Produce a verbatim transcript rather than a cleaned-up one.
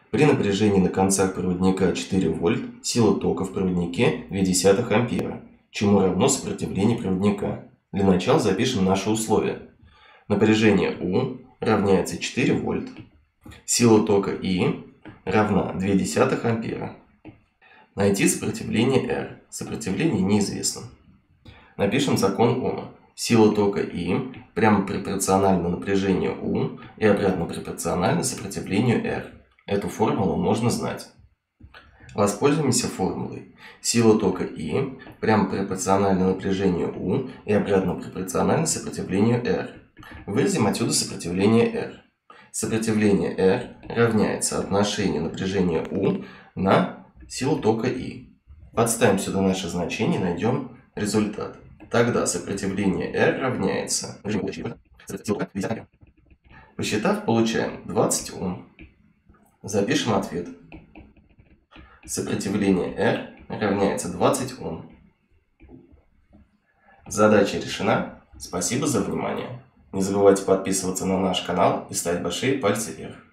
При напряжении на концах проводника четыре вольт сила тока в проводнике две десятых ампера, чему равно сопротивление проводника. Для начала запишем наши условия. Напряжение У равняется четыре вольт. Сила тока И равна две десятых ампера. Найти сопротивление R. Сопротивление неизвестно. Напишем закон Ома. Сила тока И прямо пропорциональна напряжению У и обратно пропорциональна сопротивлению R. Эту формулу можно знать. Воспользуемся формулой. Сила тока И прямо пропорциональна напряжению У и обратно пропорциональна сопротивлению R. Выразим отсюда сопротивление R. Сопротивление R равняется отношению напряжения У на силу тока И. Подставим сюда наше значение и найдем результат. Тогда сопротивление R равняется... Посчитав, получаем двадцать Ом. Запишем ответ. Сопротивление R равняется двадцать Ом. Задача решена. Спасибо за внимание. Не забывайте подписываться на наш канал и ставить большие пальцы вверх.